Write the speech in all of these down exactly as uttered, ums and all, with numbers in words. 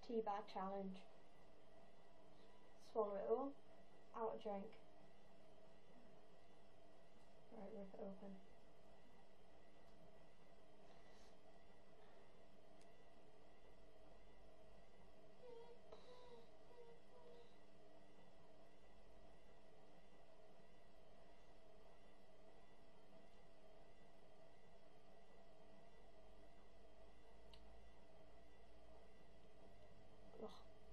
Teabag challenge. Swallow it all. Out a drink. Right, rip it open. Ugh.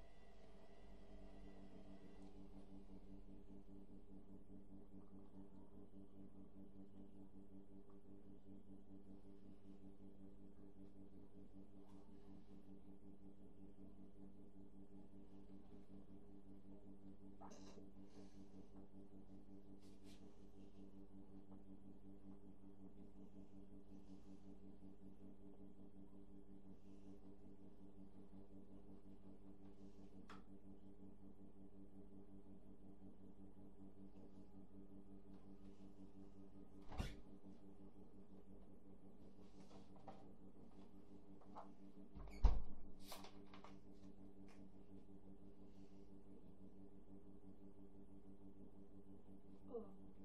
Oh.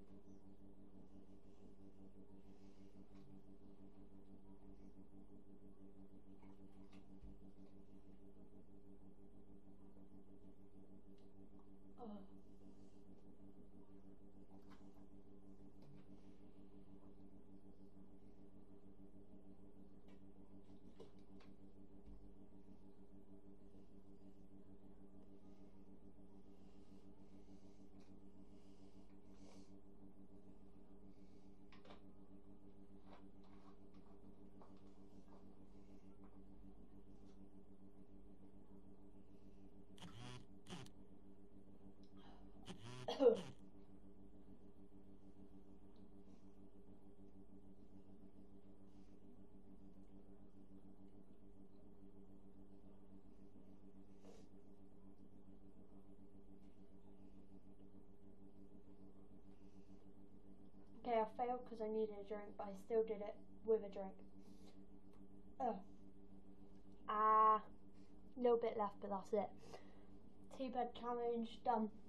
Oh. Okay, I failed because I needed a drink, but I still did it with a drink. Ugh. Ah, a little bit left, but that's it. Teabag challenge done.